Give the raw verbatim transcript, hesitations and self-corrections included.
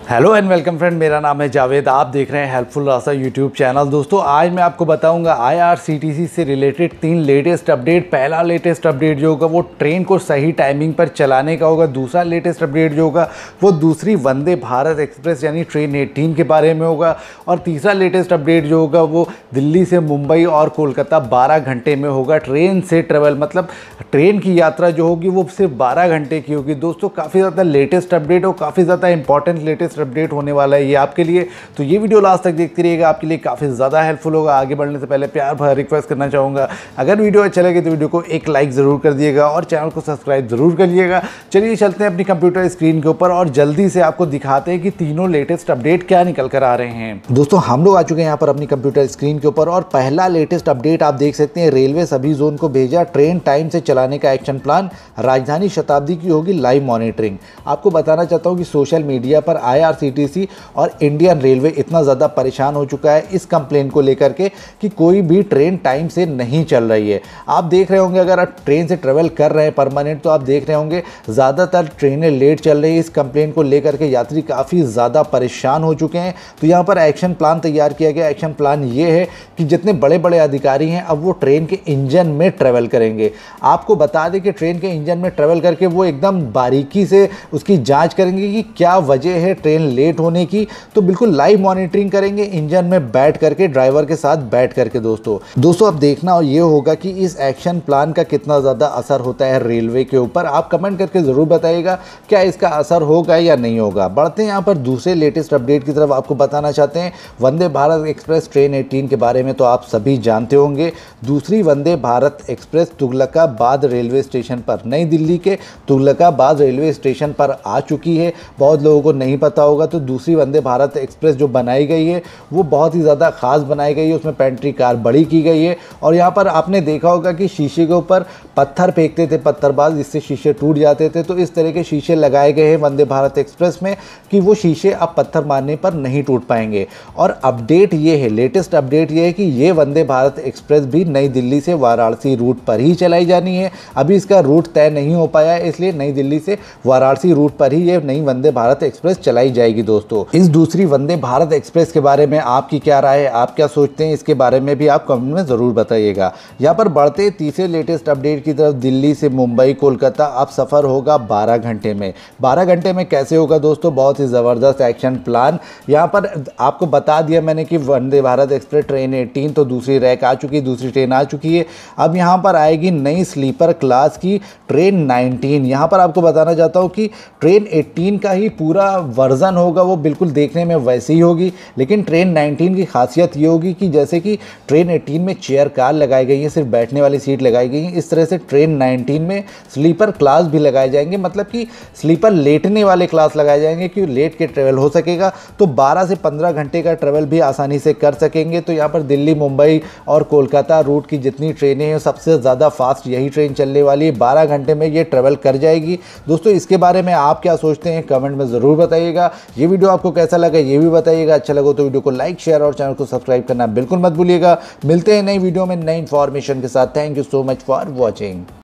Hello and welcome friend, मेरा नाम है जावेद। आप देख रहे हैं हेल्पफुल रास्ता यूट्यूब चैनल। दोस्तों आज मैं आपको बताऊंगा आईआरसीटीसी से रिलेटेड तीन लेटेस्ट अपडेट। पहला लेटेस्ट अपडेट जो होगा वो ट्रेन को सही टाइमिंग पर चलाने का होगा। दूसरा लेटेस्ट अपडेट जो होगा वो दूसरी वंदे भारत एक्सप्रेस यानी ट्रेन एटीन के बारे में होगा। और तीसरा लेटेस्ट अपडेट जो होगा वो दिल्ली से मुंबई और कोलकाता बारह घंटे में होगा। ट्रेन से ट्रेवल मतलब ट्रेन की यात्रा जो होगी वो सिर्फ बारह घंटे की होगी। दोस्तों काफ़ी ज़्यादा लेटेस्ट अपडेट और काफ़ी ज़्यादा इंपॉर्टेंट लेटेस्ट अपडेट होने वाला है ये आपके लिए, तो ये वीडियो लास्ट तक देखते रहिएगा, आपके लिए काफ़ी ज़्यादा हेल्पफुल होगा। आगे बढ़ने से पहले प्यार भरा रिक्वेस्ट करना चाहूँगा, अगर वीडियो अच्छा लगे तो वीडियो को एक लाइक ज़रूर कर दिएगा और चैनल को सब्सक्राइब ज़रूर करिएगा। चलिए चलते हैं अपनी कंप्यूटर स्क्रीन के ऊपर और जल्दी से आपको दिखाते हैं कि तीनों लेटेस्ट अपडेट क्या निकल कर आ रहे हैं। दोस्तों हम लोग आ चुके हैं यहाँ पर अपनी कंप्यूटर स्क्रीन के ऊपर और पहला लेटेस्ट अपडेट आप देख सकते हैं, रेलवे सभी जोन को भेजा ट्रेन टाइम से चलाने का एक्शन प्लान, राजधानी शताब्दी की होगी लाइव मॉनिटरिंग। आपको बताना चाहता हूँ कि सोशल मीडिया पर आईआरसीटीसी और इंडियन रेलवे इतना ज़्यादा परेशान हो चुका है इस कंप्लेन को लेकर के कि कोई भी ट्रेन टाइम से नहीं चल रही है। आप देख रहे होंगे, अगर आप ट्रेन से ट्रेवल कर रहे हैं परमानेंट तो आप देख रहे होंगे ज़्यादातर ट्रेनें लेट चल रही है। इस कंप्लेन को लेकर के यात्री काफ़ी ज़्यादा परेशान हो चुके हैं। तो यहाँ पर एक्शन प्लान तैयार किया गया। एक्शन प्लान ये है कि जितने बड़े बड़े अधिकारी हैं अब वो ट्रेन के इंजन में ट्रेवल करेंगे। आपको बता दें कि ट्रेन के इंजन में ट्रेवल करके वो एकदम बारीकी से उसकी जाँच करेंगे कि क्या वजह है ट्रेन लेट होने की। तो बिल्कुल लाइव मॉनिटरिंग करेंगे इंजन में बैठ करके, ड्राइवर के साथ बैठ करके। दोस्तों दोस्तों अब देखना ये होगा कि इस एक्शन प्लान का कितना ज़्यादा असर होता है रेलवे के ऊपर। आप कमेंट करके ज़रूर बताइएगा क्या इसका असर होगा या नहीं होगा। बढ़ते हैं यहाँ पर दूसरे लेटेस्ट अपडेट की तरफ। आपको बताना चाहते हैं Vande Bharat Express train eighteen के बारे में तो आप सभी जानते होंगे। दूसरी Vande Bharat Express Tughlakabad railway station पर, नई दिल्ली के तुगलकाबाद रेलवे स्टेशन पर आ चुकी है। बहुत लोगों को नहीं पता होगा तो दूसरी वंदे भारत एक्सप्रेस जो बनाई गई है वो बहुत ही ज़्यादा खास बनाई गई है। उसमें पेंट्री कार बड़ी की गई है और यहाँ पर आपने देखा होगा कि शीशे के ऊपर पत्थर फेंकते थे पत्थरबाज, जिससे शीशे टूट जाते थे। तो इस तरह के शीशे लगाए गए हैं वंदे भारत एक्सप्रेस में कि वो शीशे अब पत्थर मारने पर नहीं टूट पाएंगे। और अपडेट ये है, लेटेस्ट अपडेट ये है कि ये वंदे भारत एक्सप्रेस भी नई दिल्ली से वाराणसी रूट पर ही चलाई जानी है। अभी इसका रूट तय नहीं हो पाया है, इसलिए नई दिल्ली से वाराणसी रूट पर ही ये नई वंदे भारत एक्सप्रेस चलाई जाएगी। दोस्तों इस दूसरी वंदे भारत एक्सप्रेस के बारे में आपकी क्या राय है, आप क्या सोचते हैं इसके बारे में भी आप कमेंट में ज़रूर बताइएगा। यहाँ पर बढ़ते तीसरे लेटेस्ट अपडेट की तरफ, दिल्ली से मुंबई कोलकाता अब सफ़र होगा बारह घंटे में। बारह घंटे में कैसे होगा दोस्तों, बहुत ही ज़बरदस्त एक्शन प्लान। यहाँ पर आपको बता दिया मैंने कि Vande Bharat Express train eighteen तो दूसरी रैक आ चुकी है, दूसरी ट्रेन आ चुकी है। अब यहाँ पर आएगी नई स्लीपर क्लास की ट्रेन नाइनटीन। यहाँ पर आपको बताना चाहता हूँ कि ट्रेन एटीन का ही पूरा वर्जन होगा, वो बिल्कुल देखने में वैसी ही होगी, लेकिन ट्रेन नाइनटीन की खासियत ये होगी कि जैसे कि ट्रेन एटीन में चेयर कार लगाई गई है, सिर्फ बैठने वाली सीट लगाई गई है, इस तरह से ट्रेन नाइनटीन में स्लीपर क्लास भी लगाए जाएंगे। मतलब कि स्लीपर लेटने वाले क्लास लगाए जाएंगे कि लेट के ट्रेवल हो सकेगा। तो बारह से पंद्रह घंटे का ट्रेवल भी आसानी से कर सकेंगे। तो यहाँ पर दिल्ली मुंबई और कोलकाता रूट की जितनी ट्रेनें हैं सबसे ज़्यादा फास्ट यही ट्रेन चलने वाली है, बारह घंटे में ये ट्रेवल कर जाएगी। दोस्तों इसके बारे में आप क्या सोचते हैं कमेंट में ज़रूर बताइएगा। ये वीडियो आपको कैसा लगा ये भी बताइएगा। अच्छा लगा तो वीडियो को लाइक शेयर और चैनल को सब्सक्राइब करना बिल्कुल मत भूलिएगा। मिलते हैं नई वीडियो में नई इन्फॉर्मेशन के साथ। Thank you so much for watching.